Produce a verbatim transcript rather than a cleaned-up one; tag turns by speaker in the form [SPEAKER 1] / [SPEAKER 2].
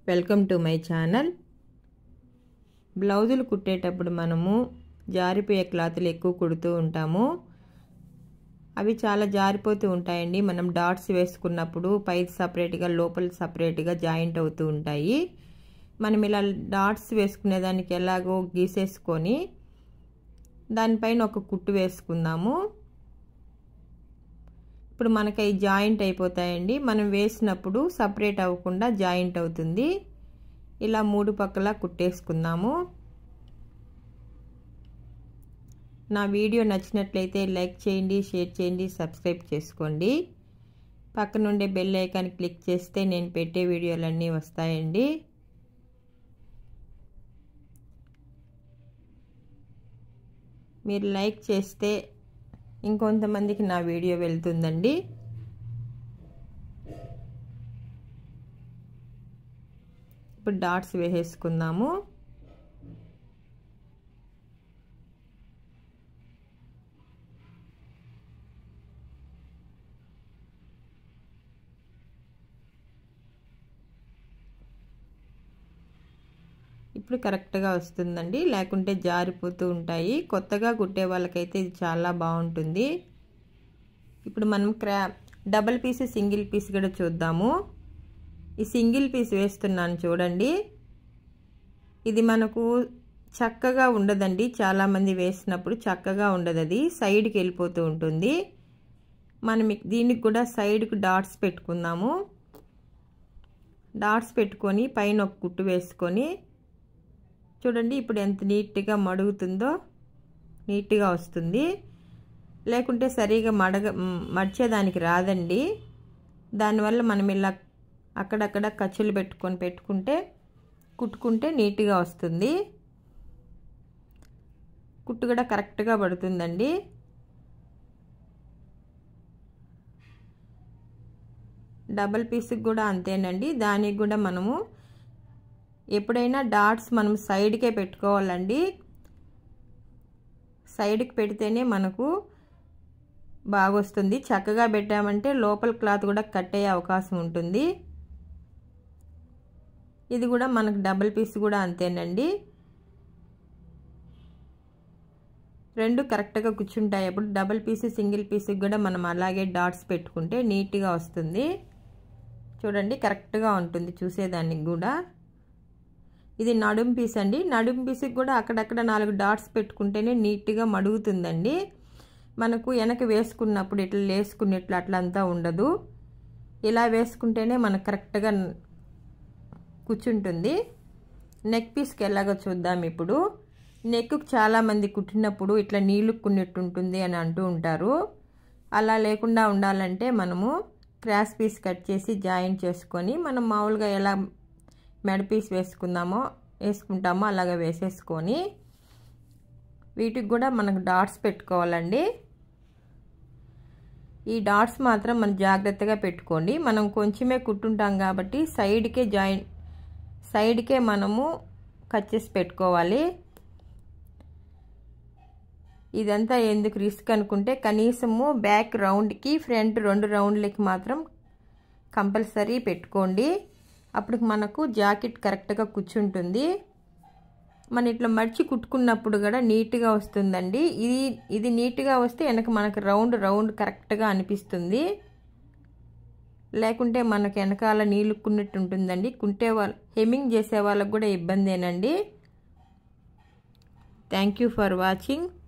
[SPEAKER 1] Welcome to my channel. బ్లౌజులు కుట్టేటప్పుడు మనము జారిపోయే క్లాత్లు ఎక్కువ కుడుతూ ఉంటాము. అవి చాలా జారిపోతూ ఉంటాయండి. మనం డాట్స్ వేసుకున్నప్పుడు పై సపరేట్గా లోపల సపరేట్గా జాయింట్ అవుతూ ఉంటాయి. మనం ఇలా డాట్స్ వేసుకునే దానికి ఎలాగో గీసేసుకొని దానిపైన ఒక కుట్టు వేసుకుందాము. ఇప్పుడు మనకి అవి జాయింట్ అయిపోతాయండి. మనం వేసినప్పుడు సపరేట్ అవ్వకుండా జాయింట్ అవుతుంది. ఇలా మూడు పక్కల కుట్టేసుకుందాము. నా వీడియో నచ్చినట్లయితే లైక్ చేయండి, షేర్ చేయండి, సబ్స్క్రైబ్ చేసుకోండి. పక్కనుండే బెల్ ఐకాన్ క్లిక్ చేస్తే నేను పెట్టే వీడియోలన్నీ వస్తాయండి. మీరు లైక్ చేస్తే ఇంకొంతమందికి నా వీడియో వెళ్తుందండి. ఇప్పుడు డాట్స్ వేసేసుకుందాము. ఇప్పుడు కరెక్ట్గా వస్తుందండి, లేకుంటే జారిపోతూ ఉంటాయి. కొత్తగా కుట్టే వాళ్ళకైతే ఇది చాలా బాగుంటుంది. ఇప్పుడు మనం cross double piece single piece కూడా చూద్దాము. ఈ సింగిల్ పీస్ వేస్తున్నాను చూడండి. ఇది మనకు చక్కగా ఉండదండి. చాలామంది వేసినప్పుడు చక్కగా ఉండదు, అది సైడ్కి వెళ్ళిపోతూ ఉంటుంది. మనం దీనికి కూడా సైడ్కి డాట్స్ పెట్టుకుందాము. డాట్స్ పెట్టుకొని పైన ఒక కుట్టు వేసుకొని చూడండి. ఇప్పుడు ఎంత నీట్గా మడుగుతుందో, నీట్గా వస్తుంది. లేకుంటే సరిగా మడగ మడిచేదానికి రాదండి. దానివల్ల మనం ఇలా అక్కడక్కడ ఖర్చులు పెట్టుకొని పెట్టుకుంటే కుట్టుకుంటే నీట్గా వస్తుంది. కుట్టు కూడా కరెక్ట్గా పడుతుందండి. డబల్ పీస్కి కూడా అంతేనండి. దానికి కూడా మనము ఎప్పుడైనా డాట్స్ మనం సైడ్కే పెట్టుకోవాలండి. సైడ్కి పెడితేనే మనకు బాగా వస్తుంది. చక్కగా పెట్టామంటే లోపల క్లాత్ కూడా కట్ అయ్యే అవకాశం ఉంటుంది. ఇది కూడా మనకు డబల్ పీస్ కూడా అంతేనండి. రెండు కరెక్ట్గా కూర్చుంటాయి. అప్పుడు డబల్ పీస్ సింగిల్ పీస్కి కూడా మనం అలాగే డాట్స్ పెట్టుకుంటే నీట్గా వస్తుంది. చూడండి, కరెక్ట్గా ఉంటుంది చూసేదానికి కూడా. ఇది నడుం పీస్ అండి. నడుం పీస్కి కూడా అక్కడక్కడ నాలుగు డాట్స్ పెట్టుకుంటేనే నీట్గా మడుగుతుందండి. మనకు వెనక వేసుకున్నప్పుడు ఇట్లా వేసుకున్నట్లు అట్లంతా ఉండదు. ఇలా వేసుకుంటేనే మనకు కరెక్ట్గా కూర్చుంటుంది. నెక్ పీస్కి ఎలాగో చూద్దాం. ఇప్పుడు నెక్కు చాలామంది కుట్టినప్పుడు ఇట్లా నీళ్ళుక్కున్నట్టు ఉంటుంది అని అంటూ ఉంటారు. అలా లేకుండా ఉండాలంటే మనము క్రాస్ పీస్ కట్ చేసి జాయింట్ చేసుకొని మనం మామూలుగా ఎలా మెడ పీస్ వేసుకుందామో వేసుకుంటామో అలాగ వేసేసుకొని వీటికి కూడా మనకు డాట్స్ పెట్టుకోవాలండి. ఈ డాట్స్ మాత్రం మనం జాగ్రత్తగా పెట్టుకోండి. మనం కొంచెమే కుట్టుంటాం కాబట్టి సైడ్కే జాయింట్ సైడ్కే మనము కట్ చేసి పెట్టుకోవాలి. ఇదంతా ఎందుకు రిస్క్ అనుకుంటే కనీసము బ్యాక్ రౌండ్కి ఫ్రంట్ రెండు రౌండ్లకి మాత్రం కంపల్సరీ పెట్టుకోండి. అప్పుడు మనకు జాకెట్ కరెక్ట్గా కూర్చుంటుంది. మన ఇట్లా మడిచి కుట్టుకున్నప్పుడు కూడా నీట్గా వస్తుందండి. ఇది ఇది నీట్గా వస్తే వెనక మనకు రౌండ్ రౌండ్ కరెక్ట్గా అనిపిస్తుంది. లేకుంటే మనకు వెనకాల నీళ్ళుక్కున్నట్టు ఉంటుందండి. కుట్టే వాళ్ళు హెమ్మింగ్ చేసే వాళ్ళకు కూడా ఇబ్బందేనండి. Thank you for watching.